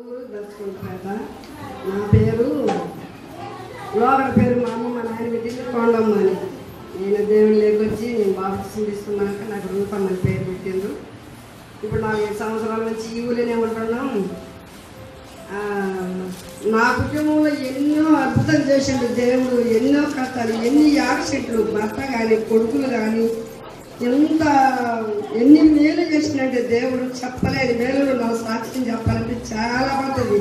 ఊరు దర్శకుంటారట. నా పేరు లోగడ పేరు మా అమ్మ మా నాయన పెట్టింది కొండమ్మ అని. నేను దేవుని లేకొచ్చి నేను బాప్టిజం తీసుకున్నాక నాకు రూపమ్మ అని పేరు పెట్టిండ్రు. ఇప్పుడు 4 సంవత్సరాల నుంచి ఈ ఊళ్ళోనే ఉంటున్నాం. నా కుటుంబంలో ఎన్నో అద్భుతం చేసిండు దేవుడు. ఎన్నో కష్టాలు, ఎన్ని యాక్సిడెంట్లు, భర్త కానీ కొడుకులు కానీ ఎన్ని మేలు చేసినట్టే దేవుడు చెప్పలేని మేలు. నా సాక్ష్యం చెప్పాలంటే చాలా పడుతుంది.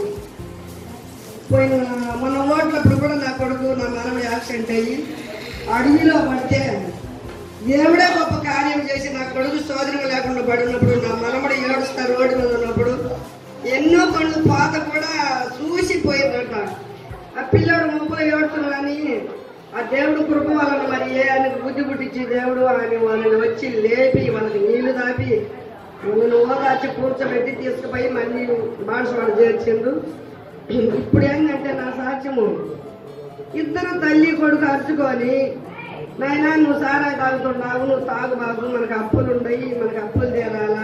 పోయిన మన ఓట్లప్పుడు కూడా నా కొడుకు నా మనవడు యాక్సిడెంట్ అయ్యి అడవిలో పడితే దేవుడే గొప్ప కార్యం చేసి నా కొడుకు సోదరులు లేకుండా పడినప్పుడు, నా మనవడు ఏడుస్తా రోడ్డు మీద ఉన్నప్పుడు ఎన్నో పనులు పాత కూడా చూసిపోయిందంట. ఆ పిల్లడు ముప్పులు ఏడుతున్నాడని ఆ దేవుడు కృప వలన మరి ఆయనకు బుద్ధి పుట్టించి దేవుడు వాళ్ళని వచ్చి లేపి వాళ్ళకి నీళ్లు తాపి వాళ్ళని ఓదార్చి కూర్చోబెట్టి తీసుకుపోయి మళ్ళీ బాణసవాడు చేర్చిండు. ఇప్పుడు ఏంటంటే నా సాక్ష్యము, ఇద్దరు తల్లి కొడుకు అరుచుకొని, నాయనా నువ్వు సారా తాగుతున్నావు, నువ్వు తాగుబాగు, మనకు అప్పులు ఉన్నాయి, మనకు అప్పులు తీరాలా,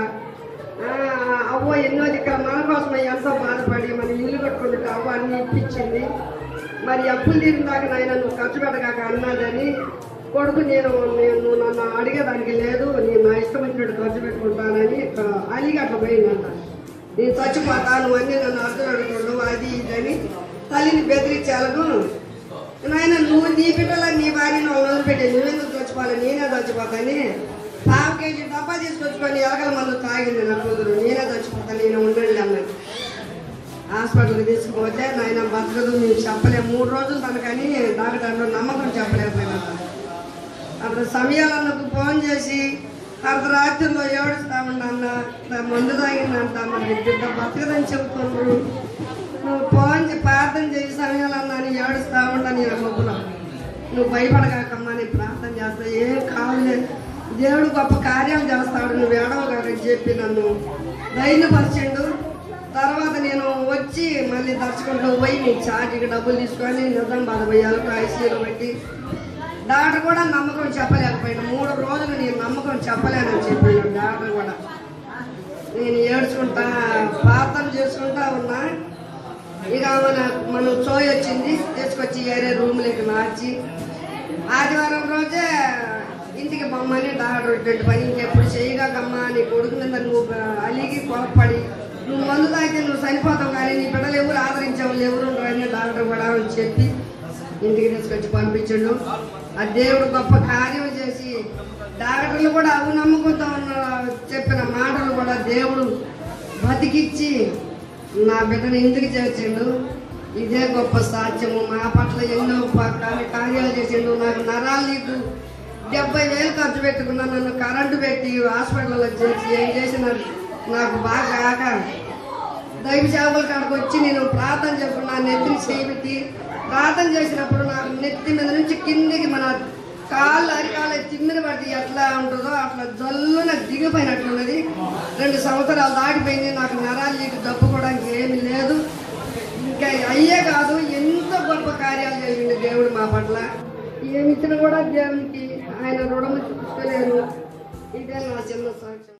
అవ్వ ఎన్నో ఇక్కడ మన కోసం ఎంతో బాధపడి మన ఇల్లు కట్టుకుంటే అవ్వ అన్ని ఇప్పించింది, మరి అప్పులు తీరినాక నాయన నువ్వు ఖర్చు పెట్టగాక అన్నదని కొడుకు నేను నన్ను అడిగేదానికి లేదు, నేను నా ఇష్టం వచ్చినట్టు ఖర్చు పెట్టుకుంటానని అలిగి అట్లా పోయిందంట. నేను చచ్చిపోతా, నువ్వు అన్నీ నన్ను అర్థం అడుగుతున్నావు అది ఇదని తల్లిని బెదిరించాలను. నాయన నువ్వు నీ బిడ్డల నీ భార్యను వాళ్ళు వదిలిపెట్టే, నువ్వెందుకు చచ్చిపోవాలి, నేనే చచ్చిపోతాని 1/2 కేజీ డబ్బా తీసుకొచ్చుకొని ఎలకల మందు తాగింది నా కూతురు. నేనే చచ్చిపోతాను, నేను ఉండండి అన్నది. హాస్పిటల్కి తీసుకుపోతే నాయన బతకదు, మేము చెప్పలేము 3 రోజులు తనకని డాక్టర్లో నమ్మకం చెప్పలేకపోయినా. అప్పుడు సమయాలకు ఫోన్ చేసి అర్ధరాత్రిలో ఏడుస్తా ఉండన్న, మందు తాగిందంట, మరి బిడ్డ బతకదని చెబుతున్నారు, నువ్వు ఫోన్ ప్రార్థన చేసి సమయాలన్నా అని ఏడుస్తా ఉండ. నేను మొక్కులో నువ్వు భయపడగాకమ్మా, నేను ప్రార్థన చేస్తా, ఏం కావలేదు, దేవుడు గొప్ప కార్యాలు చేస్తాడు, నువ్వు ఏడవగారని చెప్పి నన్ను ధైర్యపరిచిండు. తర్వాత నేను వచ్చి మళ్ళీ దర్శకుంటూ పోయి నీ చార్జీకి డబ్బులు తీసుకొని నిజామాబాద్ పోయాలకు ఐసీయూలో పెట్టి డాక్టర్ కూడా నమ్మకం చెప్పలేకపోయినా. 3 రోజులు నేను నమ్మకం చెప్పలేనని చెప్పాను డాక్టర్ కూడా. నేను ఏడ్చుకుంటా ప్రార్థన చేసుకుంటా ఉన్నా. ఇక మనం చోయి వచ్చింది, తీసుకొచ్చి వేరే రూమ్లోకి మార్చి ఆదివారం రోజే ఇంటికి బొమ్మని డాక్టర్ ఇటువంటి పని ఇంకెప్పుడు చేయగాకమ్మా, నీ కొడుకు మీద నువ్వు అలిగి కోపడి నువ్వు మందు తాగితే నువ్వు చనిపోతావు, కానీ నీ బిడ్డలు ఎవరు ఆదరించావు ఎవరు అని డాక్టర్ కూడా చెప్పి ఇంటికి తీసుకొచ్చి పంపించండు. ఆ దేవుడు గొప్ప కార్యం చేసి డాక్టర్లు కూడా అవు నమ్ముకుంటా ఉన్న చెప్పిన మాటలు కూడా దేవుడు బతికిచ్చి నా బిడ్డను ఇంటికి చేర్చిండు. ఇదే గొప్ప సాధ్యము. మా పట్ల ఎన్నో కార్యాలు చేసిండు. నాకు నరాలు నీకు 70,000 ఖర్చు పెట్టుకున్నా, నన్ను కరెంటు పెట్టి హాస్పిటల్లో చేసి ఏం చేసిన నాకు బాగా కాక దైవ సేవల కాడికి వచ్చి నేను ప్రార్థన చేసుకున్నా. నెత్తిని చేపెట్టి ప్రార్థన చేసినప్పుడు నాకు నెత్తి మీద నుంచి కిందికి మన కాళ్ళు అరికాలు తిమ్మిన పడితే ఎట్లా ఉంటుందో అట్లా జల్లున దిగిపోయినట్లున్నది. 2 సంవత్సరాలు దాటిపోయింది. నాకు నరాలు నీకు దప్పుకోవడానికి ఏమీ లేదు. ఇంకా అయ్యే కాదు, ఎంతో గొప్ప కార్యాలు జరిగింది దేవుడు మా పట్ల. ఏమిచ్చినా కూడా దేవునికి ఆయన రుణము చూసుకోలేను. ఇదే నా చిన్న సాక్ష్యం.